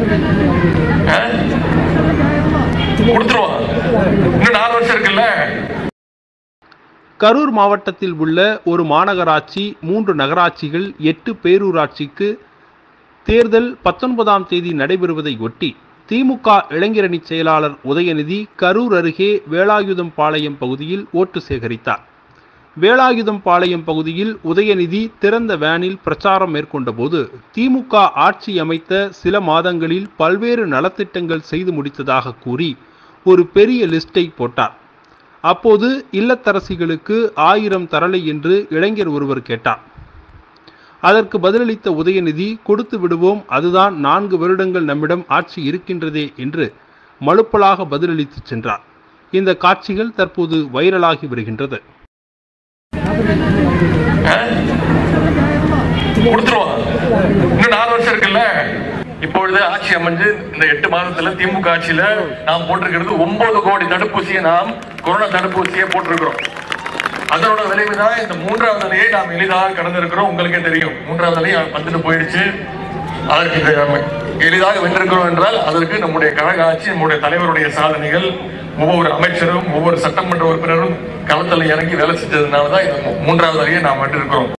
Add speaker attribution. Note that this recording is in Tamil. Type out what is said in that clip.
Speaker 1: கொடுத்துருவோம். இன்னும் 4 வருஷம் இருக்குல்ல.
Speaker 2: கரூர் மாவட்டத்தில் உள்ள ஒரு மாநகராட்சி, 3 நகராட்சிகள், 8 பேரூராட்சிக்கு தேர்தல் 19ஆம் தேதி நடைபெறுவதை ஒட்டி திமுக இளைஞரணி செயலாளர் உதயநிதி கரூர் அருகே வேலாயுதம்பாளையம் பகுதியில் ஓட்டு சேகரித்தார். வேலாயுதம்பாளையம் பகுதியில் உதயநிதி திறந்த வேனில் பிரச்சாரம் மேற்கொண்ட போது திமுக ஆட்சி அமைத்த சில மாதங்களில் பல்வேறு நலத்திட்டங்கள் செய்து முடித்ததாக கூறி ஒரு பெரிய லிஸ்டை போட்டார். அப்போது இல்லத்தரசிகளுக்கு 1000 தரலை என்று இளைஞர் ஒருவர் கேட்டார். அதற்கு பதிலளித்த உதயநிதி, கொடுத்து விடுவோம், அதுதான் 4 வருடங்கள் நம்மிடம் ஆட்சி இருக்கின்றதே என்று மழுப்பலாக பதிலளித்து சென்றார். இந்த காட்சிகள் தற்போது வைரலாகி வருகின்றது.
Speaker 1: கொடுத்துருவோம். இன்னும் 4 வருஷம் இருக்குல்ல. இப்பொழுது ஆட்சி அமைஞ்சு இந்த 8 மாதத்துல திமுக ஆட்சியில நாம் போட்டிருக்கிறது 9 கோடி தடுப்பூசியை நாம் கொரோனா தடுப்பூசியை போட்டிருக்கிறோம். அதனோட விளைவுதான் இந்த 3வது அலையை நாம் எளிதாக கடந்திருக்கிறோம். உங்களுக்கே தெரியும், 3வது அலை வந்துட்டு போயிடுச்சு. அதற்கு எளிதாக வென்றிருக்கிறோம் என்றால் அதற்கு நம்முடைய கழக ஆட்சி, நம்முடைய தலைவருடைய சாதனைகள், ஒவ்வொரு அமைச்சரும் ஒவ்வொரு சட்டமன்ற உறுப்பினரும் களத்தில் இறங்கி வேலை செஞ்சதுனாலதான் இந்த 3வது அலையை நாம் வென்றிருக்கிறோம்.